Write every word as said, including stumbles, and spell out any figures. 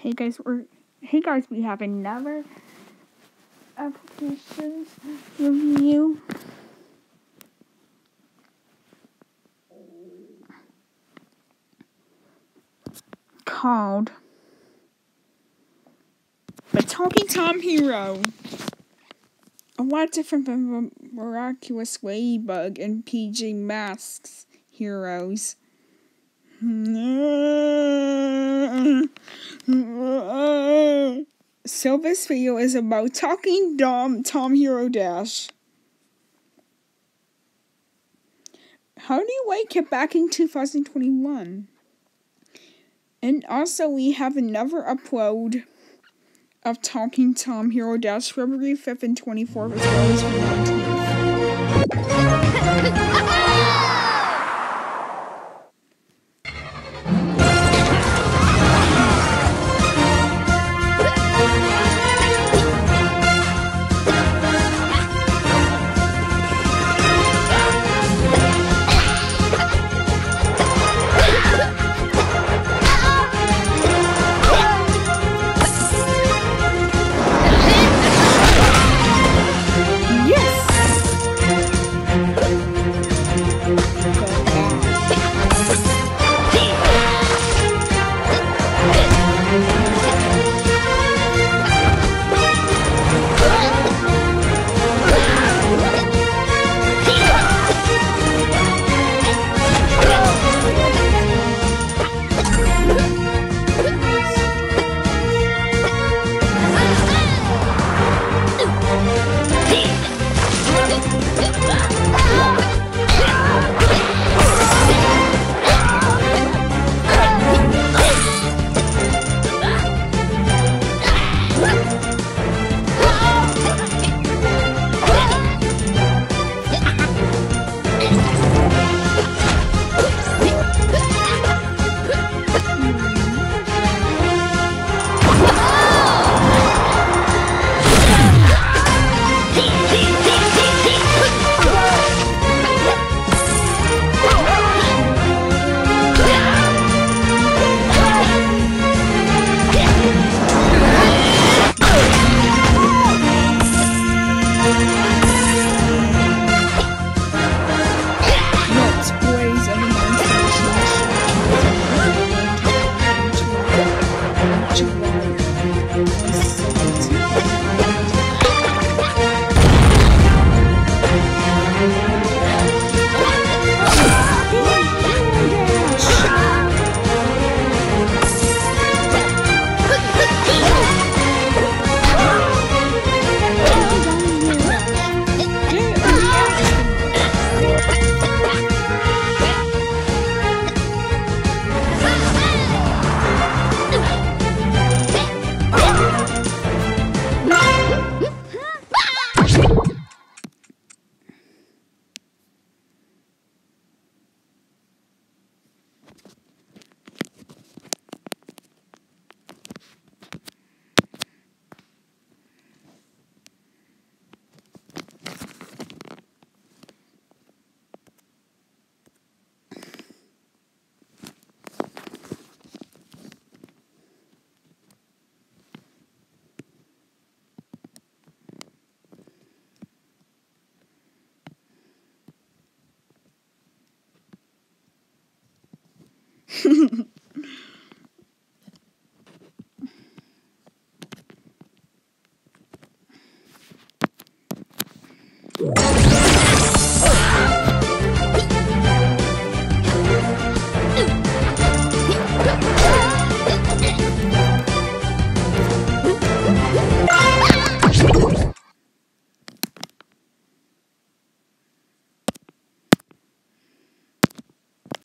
Hey guys, we're hey guys, we have another applications review. Called The Talking Tom Hero. A lot different from the Miraculous Ladybug and P J Masks heroes. So this video is about Talking Dom Tom Hero Dash. How do you like it back in two thousand twenty-one? And also we have another upload of Talking Tom Hero Dash February fifth and twenty-fourth as well as the nineteenth.